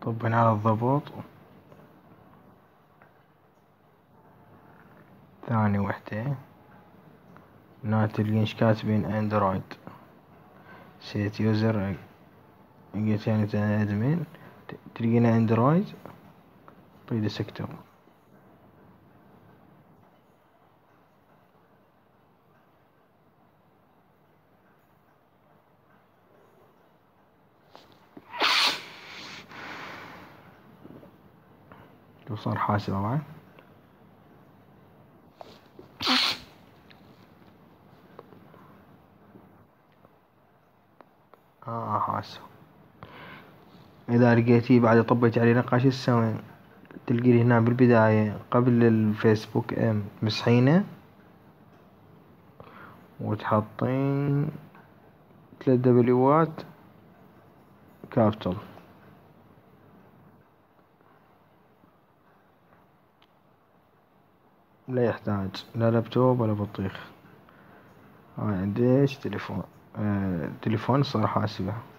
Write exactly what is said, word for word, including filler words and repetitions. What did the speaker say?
طبعا على الضبط. ثاني وحدة هنا تلقين ايش كاتبين اندرويد سيت يوزر، لقيت يعني ادمين تلقينا اندرويد طي ديسكتوب. شوف صار حاسب طبعا. اه حاسب. اذا لقيتيه بعد طبيت عليه نقاش تسوين؟ تلقي لي هنا بالبداية قبل الفيسبوك ام مسحينه، وتحطين ثلاث دبليوات كابيتال. لا يحتاج لا لابتوب ولا بطيخ. هاي عنديش تليفون، آه تليفون صار حاسبة.